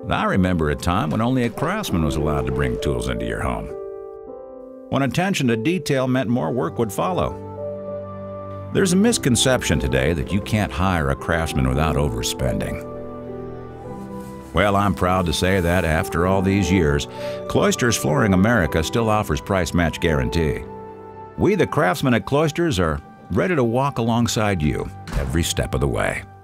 I remember a time when only a craftsman was allowed to bring tools into your home, when attention to detail meant more work would follow. There's a misconception today that you can't hire a craftsman without overspending. Well, I'm proud to say that after all these years, Cloister's Flooring America still offers price match guarantee. We, the craftsmen at Cloisters, are ready to walk alongside you every step of the way.